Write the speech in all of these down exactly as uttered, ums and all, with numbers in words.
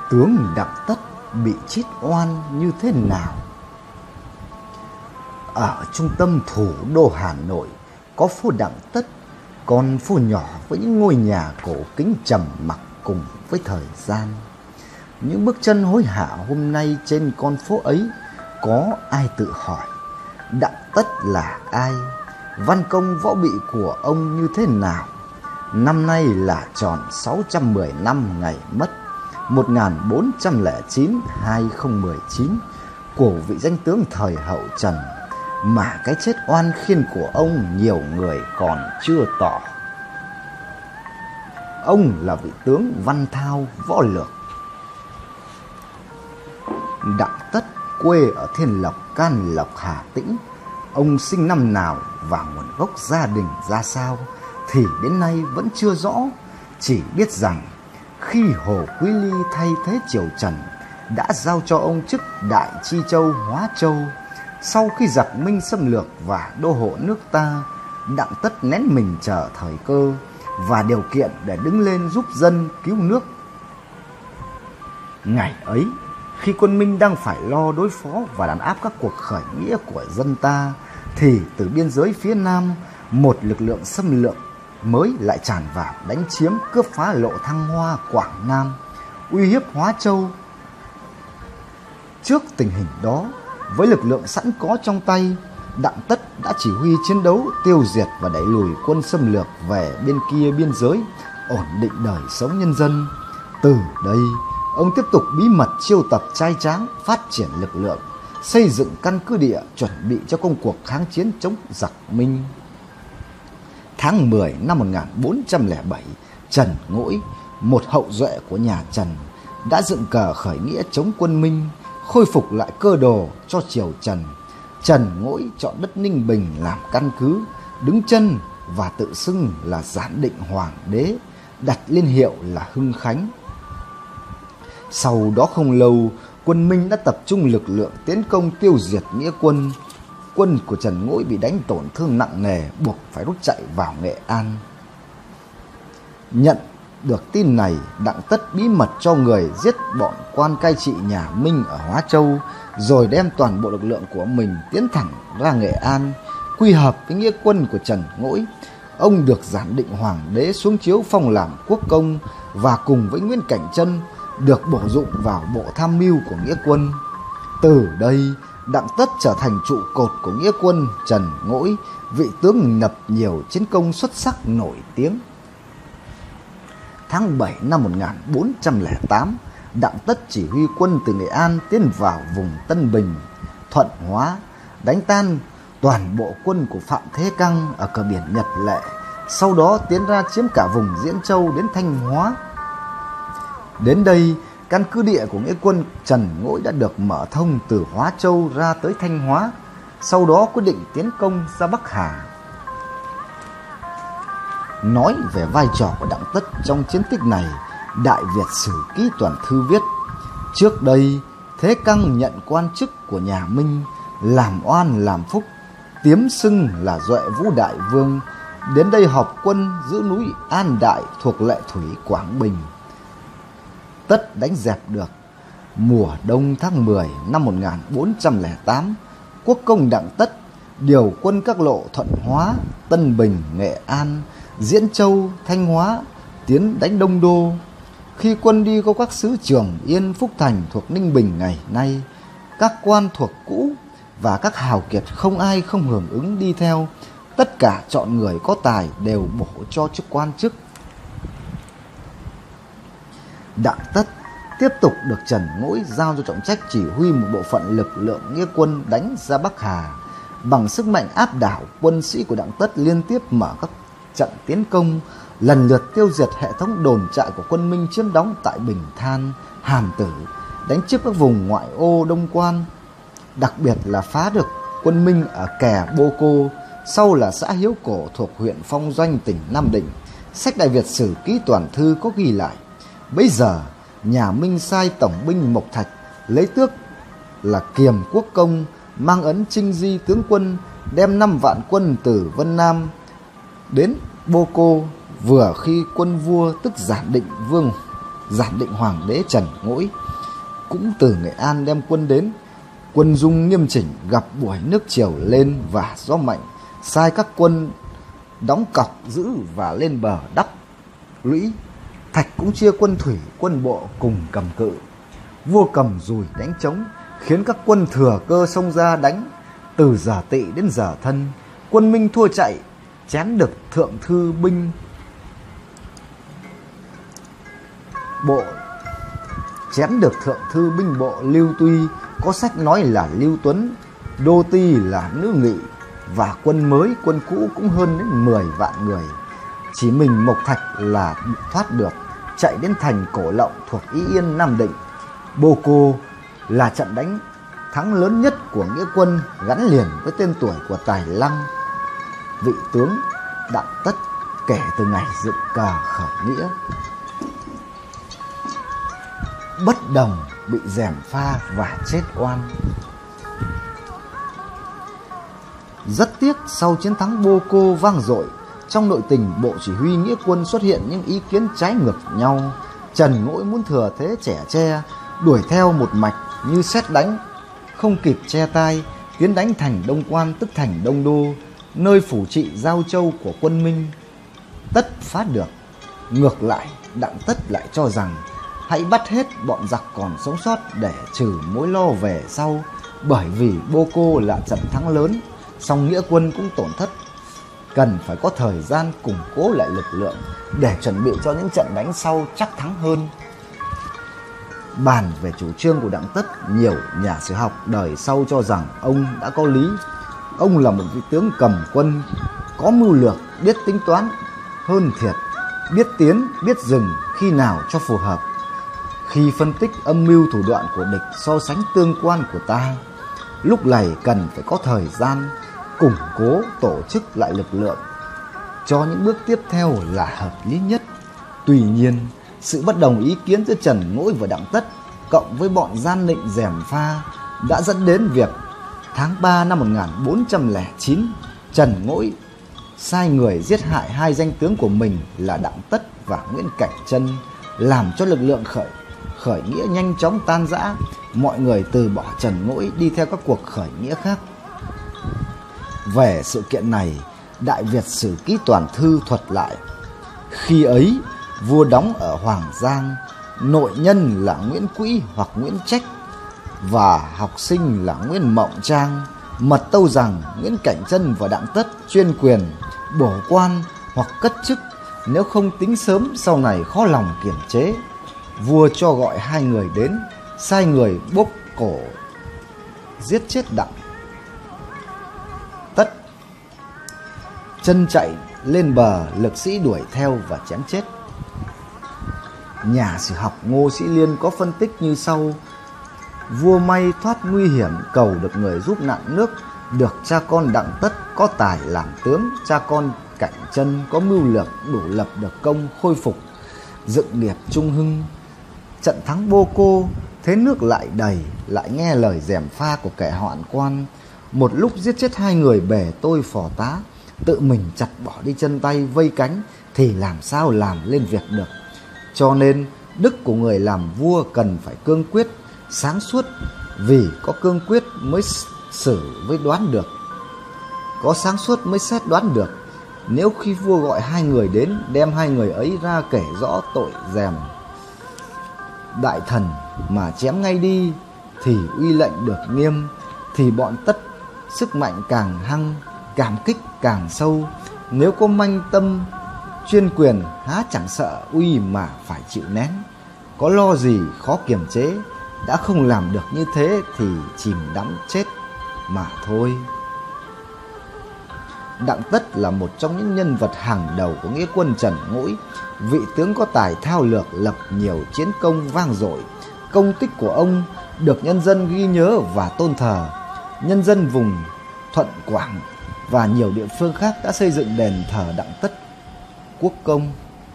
Tướng Đặng Tất bị chết oan như thế nào? Ở trung tâm thủ đô Hà Nội có phố Đặng Tất, con phố nhỏ với những ngôi nhà cổ kính trầm mặc cùng với thời gian. Những bước chân hối hả hôm nay trên con phố ấy, có ai tự hỏi Đặng Tất là ai? Văn công võ bị của ông như thế nào? Năm nay là tròn sáu trăm mười năm ngày mất, một nghìn bốn trăm lẻ chín đến hai nghìn mười chín, của vị danh tướng thời hậu Trần, mà cái chết oan khiên của ông nhiều người còn chưa tỏ. Ông là vị tướng văn thao võ lược. Đặng Tất quê ở Thiên Lộc, Can Lộc, Hà Tĩnh. Ông sinh năm nào và nguồn gốc gia đình ra sao thì đến nay vẫn chưa rõ. Chỉ biết rằng khi Hồ Quý Ly thay thế triều Trần đã giao cho ông chức Đại Chi Châu, Hóa Châu. Sau khi giặc Minh xâm lược và đô hộ nước ta, Đặng Tất nén mình chờ thời cơ và điều kiện để đứng lên giúp dân cứu nước. Ngày ấy, khi quân Minh đang phải lo đối phó và đàn áp các cuộc khởi nghĩa của dân ta, thì từ biên giới phía Nam, một lực lượng xâm lược mới lại tràn vào đánh chiếm, cướp phá lộ Thăng Hoa, Quảng Nam, uy hiếp Hóa Châu. Trước tình hình đó, với lực lượng sẵn có trong tay, Đặng Tất đã chỉ huy chiến đấu tiêu diệt và đẩy lùi quân xâm lược về bên kia biên giới, ổn định đời sống nhân dân. Từ đây, ông tiếp tục bí mật chiêu tập trai tráng, phát triển lực lượng, xây dựng căn cứ địa, chuẩn bị cho công cuộc kháng chiến chống giặc Minh. Tháng mười năm một nghìn bốn trăm lẻ bảy, Trần Ngỗi, một hậu duệ của nhà Trần, đã dựng cờ khởi nghĩa chống quân Minh, khôi phục lại cơ đồ cho triều Trần. Trần Ngỗi chọn đất Ninh Bình làm căn cứ, đứng chân và tự xưng là Giản Định Hoàng đế, đặt liên hiệu là Hưng Khánh. Sau đó không lâu, quân Minh đã tập trung lực lượng tiến công tiêu diệt nghĩa quân. Quân của Trần Ngỗi bị đánh tổn thương nặng nề, buộc phải rút chạy vào Nghệ An. Nhận được tin này, Đặng Tất bí mật cho người giết bọn quan cai trị nhà Minh ở Hóa Châu, rồi đem toàn bộ lực lượng của mình tiến thẳng ra Nghệ An, quy hợp với nghĩa quân của Trần Ngỗi. Ông được Giản Định Hoàng đế xuống chiếu phong làm quốc công và cùng với Nguyễn Cảnh Trân được bổ dụng vào bộ tham mưu của nghĩa quân. Từ đây, Đặng Tất trở thành trụ cột của nghĩa quân Trần Ngỗi, vị tướng lập nhiều chiến công xuất sắc nổi tiếng. Tháng bảy năm một nghìn bốn trăm lẻ tám, Đặng Tất chỉ huy quân từ Nghệ An tiến vào vùng Tân Bình, Thuận Hóa, đánh tan toàn bộ quân của Phạm Thế Căng ở cửa biển Nhật Lệ, sau đó tiến ra chiếm cả vùng Diễn Châu đến Thanh Hóa. Đến đây, căn cứ địa của nghĩa quân Trần Ngỗi đã được mở thông từ Hóa Châu ra tới Thanh Hóa, sau đó quyết định tiến công ra Bắc Hà. Nói về vai trò của Đặng Tất trong chiến tích này, Đại Việt Sử Ký Toàn Thư viết: trước đây, Thế Căng nhận quan chức của nhà Minh, làm oan làm phúc, tiếm xưng là Duệ Vũ Đại Vương, đến đây họp quân giữ núi An Đại thuộc Lệ Thủy, Quảng Bình. Tất đánh dẹp được. Mùa đông tháng mười năm một nghìn bốn trăm lẻ tám, quốc công Đặng Tất điều quân các lộ Thuận Hóa, Tân Bình, Nghệ An, Diễn Châu, Thanh Hóa tiến đánh Đông Đô. Khi quân đi có các xứ Trường Yên, Phúc Thành thuộc Ninh Bình ngày nay, các quan thuộc cũ và các hào kiệt không ai không hưởng ứng đi theo, tất cả chọn người có tài đều bổ cho chức quan chức. Đặng Tất tiếp tục được Trần Ngỗi giao cho trọng trách chỉ huy một bộ phận lực lượng nghĩa quân đánh ra Bắc Hà. Bằng sức mạnh áp đảo, quân sĩ của Đặng Tất liên tiếp mở các trận tiến công, lần lượt tiêu diệt hệ thống đồn trại của quân Minh chiếm đóng tại Bình Than, Hàm Tử, đánh chiếm các vùng ngoại ô Đông Quan. Đặc biệt là phá được quân Minh ở Kè Bô Cô, sau là xã Hiếu Cổ thuộc huyện Phong Doanh, tỉnh Nam Định. Sách Đại Việt Sử Ký Toàn Thư có ghi lại: bấy giờ nhà Minh sai tổng binh Mộc Thạch lấy tước là Kiềm Quốc Công, mang ấn Trinh Di tướng quân, đem năm vạn quân từ Vân Nam đến Bô Cô, vừa khi quân vua tức Giản Định Vương Giản Định Hoàng đế Trần Ngỗi cũng từ Nghệ An đem quân đến. Quân dung nghiêm chỉnh, gặp buổi nước triều lên và gió mạnh, sai các quân đóng cọc giữ và lên bờ đắp lũy. Thạch cũng chia quân thủy quân bộ cùng cầm cự. Vua cầm dùi đánh trống, khiến các quân thừa cơ xông ra đánh. Từ Giờ Tỵ đến Giờ Thân, quân Minh thua chạy, chém được thượng thư binh bộ chém được thượng thư binh bộ Lưu Tuy, có sách nói là Lưu Tuấn, đô ti là Nữ Nghị, và quân mới quân cũ cũng hơn đến mười vạn người. Chỉ mình Mộc Thạch là thoát được, chạy đến thành Cổ Lộng thuộc Ý Yên Nam Định. Bô Cô là trận đánh thắng lớn nhất của nghĩa quân, gắn liền với tên tuổi của Tài Lăng, vị tướng Đặng Tất kể từ ngày dựng cờ khởi nghĩa. Bất đồng bị gièm pha và chết oan. Rất tiếc sau chiến thắng Bô Cô vang dội, trong nội tình bộ chỉ huy nghĩa quân xuất hiện những ý kiến trái ngược nhau. Trần Ngỗi muốn thừa thế trẻ tre, đuổi theo một mạch như sét đánh, không kịp che tai, tiến đánh thành Đông Quan tức thành Đông Đô, nơi phủ trị Giao Châu của quân Minh. Tất phá được. Ngược lại, Đặng Tất lại cho rằng hãy bắt hết bọn giặc còn sống sót để trừ mối lo về sau, bởi vì Bô Cô là trận thắng lớn, song nghĩa quân cũng tổn thất, cần phải có thời gian củng cố lại lực lượng để chuẩn bị cho những trận đánh sau chắc thắng hơn. Bàn về chủ trương của Đặng Tất, nhiều nhà sử học đời sau cho rằng ông đã có lý. Ông là một vị tướng cầm quân, có mưu lược, biết tính toán, hơn thiệt, biết tiến, biết dừng khi nào cho phù hợp. Khi phân tích âm mưu thủ đoạn của địch, so sánh tương quan của ta, lúc này cần phải có thời gian củng cố tổ chức lại lực lượng cho những bước tiếp theo là hợp lý nhất. Tuy nhiên, sự bất đồng ý kiến giữa Trần Ngỗi và Đặng Tất cộng với bọn gian định gièm pha đã dẫn đến việc tháng ba năm một nghìn bốn trăm lẻ chín, Trần Ngỗi sai người giết hại hai danh tướng của mình là Đặng Tất và Nguyễn Cảnh Trân, làm cho lực lượng khởi khởi nghĩa nhanh chóng tan rã. Mọi người từ bỏ Trần Ngỗi đi theo các cuộc khởi nghĩa khác. Về sự kiện này, Đại Việt Sử Ký Toàn Thư thuật lại: khi ấy vua đóng ở Hoàng Giang, nội nhân là Nguyễn Quỹ hoặc Nguyễn Trách và học sinh là Nguyễn Mộng Trang, mật tâu rằng Nguyễn Cảnh Trân và Đặng Tất chuyên quyền bổ quan hoặc cất chức, nếu không tính sớm sau này khó lòng kiềm chế. Vua cho gọi hai người đến, sai người bóp cổ giết chết Đặng Tất. Chân chạy lên bờ, lực sĩ đuổi theo và chém chết. Nhà sử học Ngô Sĩ Liên có phân tích như sau: vua may thoát nguy hiểm, cầu được người giúp nạn nước, được cha con Đặng Tất có tài làm tướng, cha con Cảnh Trân có mưu lược, đủ lập được công khôi phục dựng nghiệp trung hưng. Trận thắng Bô Cô, thế nước lại đầy, lại nghe lời gièm pha của kẻ hoạn quan, một lúc giết chết hai người bề tôi phò tá, tự mình chặt bỏ đi chân tay vây cánh, thì làm sao làm lên việc được. Cho nên đức của người làm vua cần phải cương quyết, sáng suốt, vì có cương quyết mới xử với đoán được, có sáng suốt mới xét đoán được. Nếu khi vua gọi hai người đến, đem hai người ấy ra kể rõ tội gièm đại thần mà chém ngay đi, thì uy lệnh được nghiêm, thì bọn Tất sức mạnh càng hăng, cảm kích càng sâu. Nếu có manh tâm chuyên quyền, há chẳng sợ uy mà phải chịu nén, có lo gì khó kiềm chế. Đã không làm được như thế thì chìm đắm chết mà thôi. Đặng Tất là một trong những nhân vật hàng đầu của nghĩa quân Trần Ngỗi, vị tướng có tài thao lược, lập nhiều chiến công vang dội. Công tích của ông được nhân dân ghi nhớ và tôn thờ. Nhân dân vùng Thuận Quảng và nhiều địa phương khác đã xây dựng đền thờ Đặng Tất quốc công.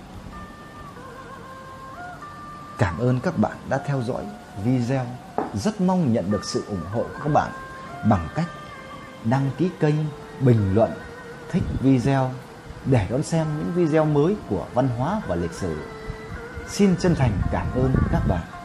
Cảm ơn các bạn đã theo dõi video. Rất mong nhận được sự ủng hộ của các bạn bằng cách đăng ký kênh, bình luận, thích video để đón xem những video mới của văn hóa và lịch sử. Xin chân thành cảm ơn các bạn.